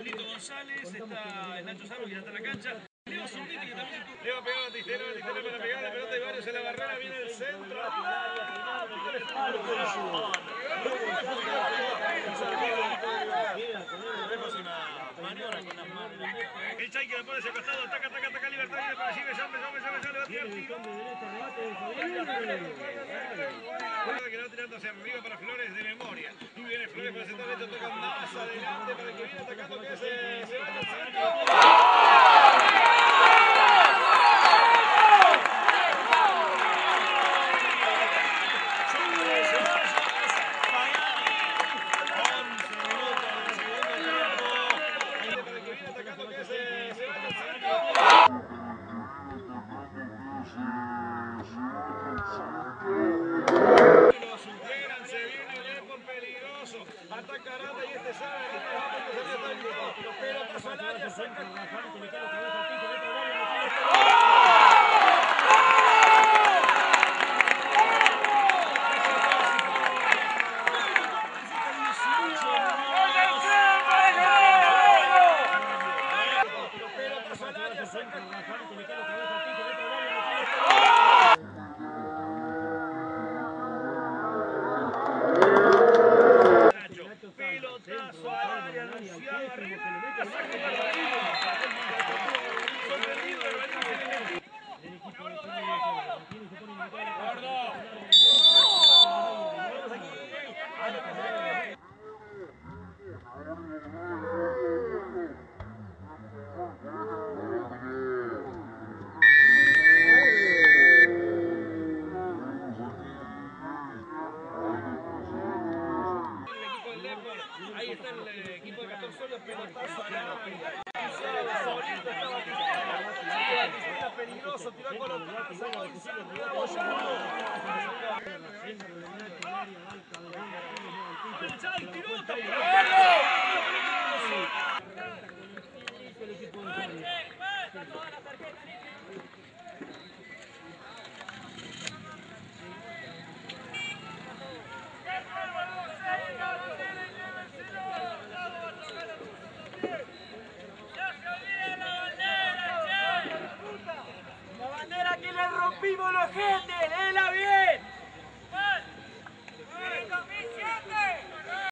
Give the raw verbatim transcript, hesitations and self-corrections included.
Julito González, está Nacho Sarro, que ya está en la cancha. Leo Zurdini, que también estuvo. Le va a pegar a Batistero, Batistero para pegar la pelota y varios en la barrera, viene el centro. El Chay que le pone ese costado, ataca, ataca, ataca, Libertad, viene para allí, Bellón, Bellón, Bellón, Bellón, le va a tirar tiro. Que le va tirando hacia arriba para Flores de memoria. Y viene Flores para el centro derecho, toca más adelante para el que viene atacando, que es Sebastián Sánchez. Ataca Aranda y este sabe pero pasa al área, saca pelotazo al área, anunciado arriba, saca para sorprendido el Valencia. Ahí está el equipo de Castor Soria, pelotazo al área. Está peligroso, tiró con los brazos, ¡Vimos los gente! ¡Léela bien!